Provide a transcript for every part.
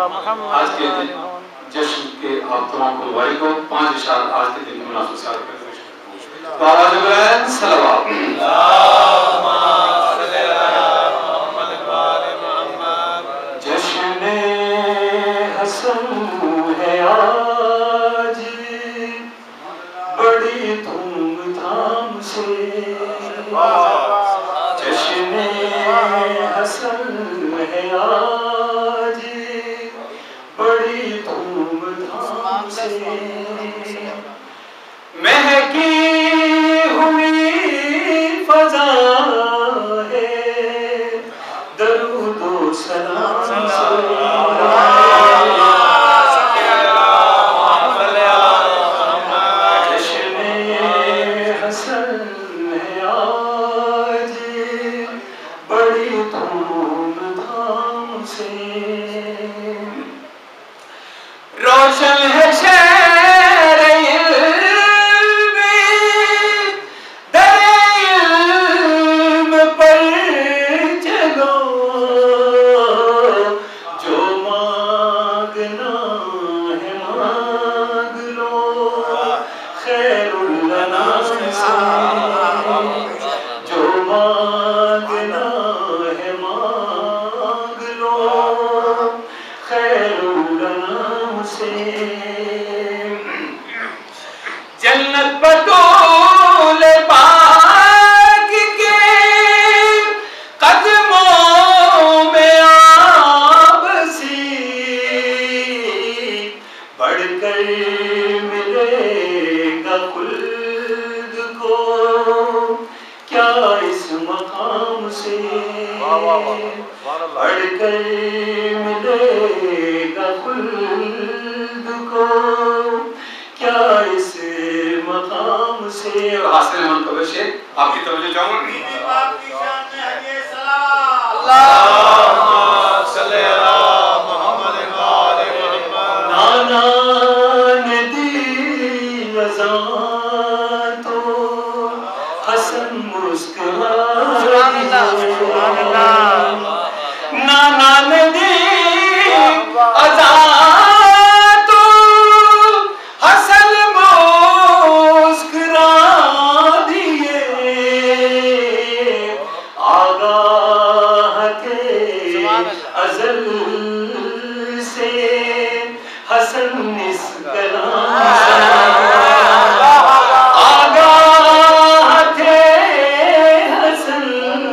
आज के दिन जश्न के आप तमाम कुर्बानी को 5 इशार आज के दिन के मुनासिब से करते हैं। तो आवाज बुलंद सलावत जश्न हसन है आज बड़ी धूमधाम से, जश्न हसन है आज बड़ी धूमधाम से, महकी हुई फजा है दरूद व सलाम से, रोशन है शहर इल्म दर इल्म पर चलो, जो मांगना है मांग लो खैरुल अनाम से, जो मांगना है मांग लो खैरुल अनाम से, जन्नत बतूल पाक के कदमों में आबसी बढ़कर मिलेगा खुल्द को क्या इस मकाम से, बढ़कर मिलेगा खुल्द को क्या इस मकाम से। हासिल मंतबे से आपकी तवज्जो चाहूंगा। नाना ने दी अज़ान तो हसन मुस्कुराया, नाना ने दी अज़ान तो हसन मुस्कुरा दिए, आगाह थे अज़ल से हसन इस कलाम से, आगाह थे हसन,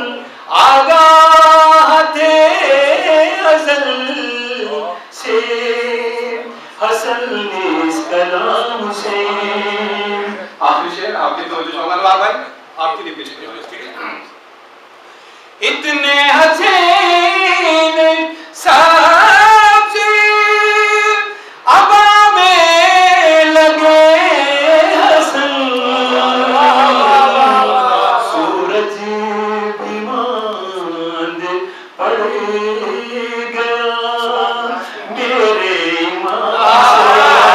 आगाह थे अज़ल से हसन इस कलाम से। आखिरी शेर आपकी तवज्जो चाहूंगा अनवार भाई, आपके लिए पेश किया है, ठीक है। इतने हसीन सब्ज़ अबा में लगे हसन, सूरज भी मांद पड़ गया मेरे ईमान से,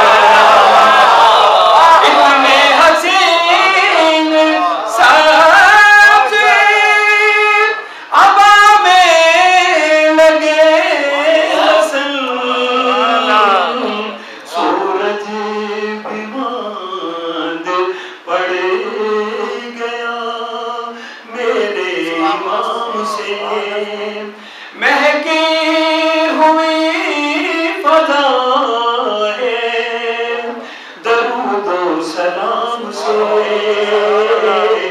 इतने हसीन सब्ज़ अबा में लगे हसन, सूरज भी मांद पड़ गया मेरे इमाम से, महकी हुई फजा है दरूद व सलाम से।